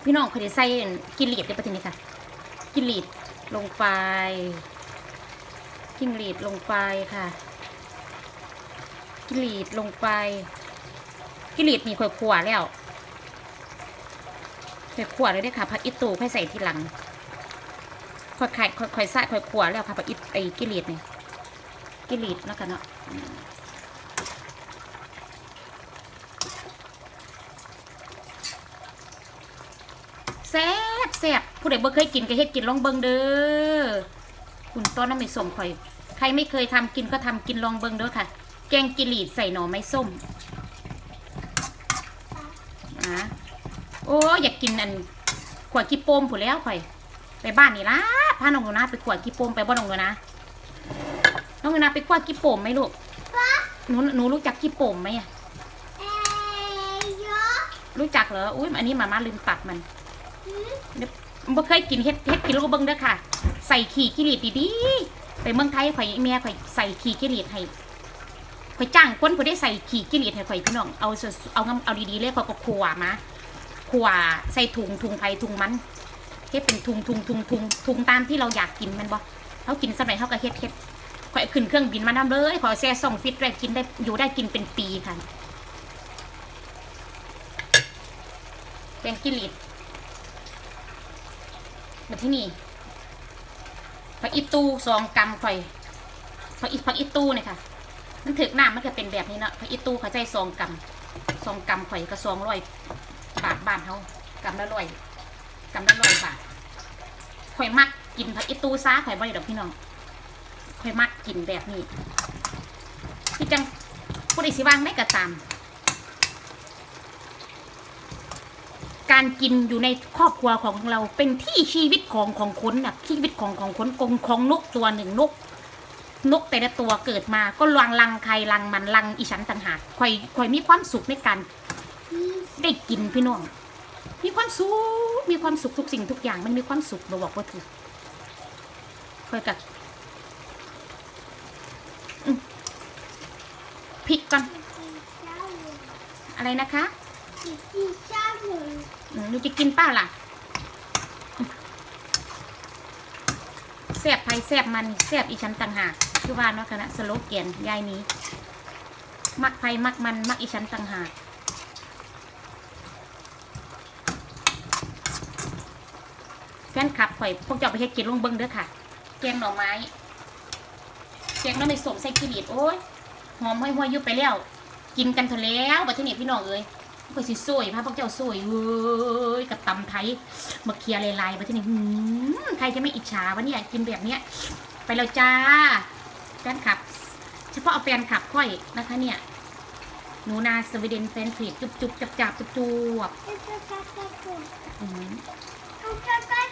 พี่น้องเขาจะใส่กินหลีดเดี๋ยวไปทีนี้ค่ะกินหลีดลงไปกินหลีดลงไปค่ะกินหลีดลงไปกินหลีดมีข่อยขั่วแล้วข่อยขั่วเลยด้วยค่ะผักอิตูให้ใส่ทีหลังข่อยไข่ข่อยใส่ข่อยขั่วแล้วค่ะผักอิไอกินหลีดนี่กินหลีดแล้วกันเนาะแซ่บแซ่บผู้ใดบ่เคยกินก็เฮ็ดกินลองเบิ่งเด้อคุณต้นน้ำไม่ส้มข่อยใครไม่เคยทำกินก็ทำกินลองเบิ่งเด้อค่ะแกงกินหลีดใส่หน่อไม้ส้มโอ้อยากกินอันขวดกีโปมผู้แล้วข่อยไปบ้านนี่ล่ะพาน้องหนูนะไปขวดกีโปมไปบ้านน้องหนูนะน้องหนูนะไปขวดกีโปมไหมลูกหนูรู้จักกีโปมไหมอะรู้จักเหรออุ้ยอันนี้มาม่าลืมตัดมันบ่เคยกินเฮ็ดกินลูกเบิ้งเด้อค่ะใส่ขี่กิริดดีๆไปเมืองไทยข่อยเมียข่อยใส่ขี่กิริดให้ข่อยจ้างคนผู้ได้ใส่ขี่กิริดให้ข่อยพี่น้องเอาดีๆเลยข่อยก็ขวมาขวใส่ถุงไผ่ถุงมันเฮ็ดเป็นถุงตามที่เราอยากกินมันบ่เขากินสมัยเขาก็เฮ็ดข่อยขึ้นเครื่องบินมานำเลยขอแช่ส่งฟิตได้กินได้อยู่ได้กินเป็นปีค่ะแกงกิริดมาที่นี่ผักอีตู2 กรัมข่อยผักอีตูเนี่ยค่ะมันถึกน้ำมันจะเป็นแบบนี้เนาะผักอีตูเขาใจ2 กรัมข่อยก็200 บาทบ้านเขากำละ100 บาทข่อยมักกินผักอีตูซ่าข่อยบ่ได้ดอกพี่น้องข่อยมักกินแบบนี้พี่จังผู้ใดสิว่างได้ก็ตามการกินอยู่ในครอบครัวของเราเป็นที่ชีวิตของคนน่ะชีวิตของคนของนกตัวหนึ่งนกแต่ละตัวเกิดมาก็ลังใครลังมันลังอีฉันต่างหากข่อยมีความสุขในการได้กินพี่น้องมีความสุขทุกสิ่งทุกอย่างมันมีความสุขเราบอกว่าถูกข่อยกับพริกก่อนอะไรนะคะหนูจะกินป้าล่ะแซ่บไผ่แซ่บมันแซ่บอีฉันต่างหากคือว่าเนาะคณะสโลแกนยายนี้มักไผ่มักมันมักอีฉันต่างหากแฟนคลับข่อยพวกเจ้าไปเฮ็ดกินลงเบิ้งเด้อค่ะแกงหน่อไม้แกงน้ำไม่สมใส่กิริดโอ้ยหอมห้อยๆยุบไปแล้วกินกันเถอะแล้วบัดนี้พี่น้องเอ้ยก็สิสวยพระพวกเจ้าสวยเว้ยกับตำไทยมาเคลียร์ลายๆบัดนี้ใครจะไม่อิจฉาวะเนี่ยกินแบบเนี้ยไปแล้วจ้าแฟนคลับเฉพาะเอาแฟนคลับค่อยนะคะเนี่ยหนูนาสวีเดนแฟนเพจจุบจับจุบ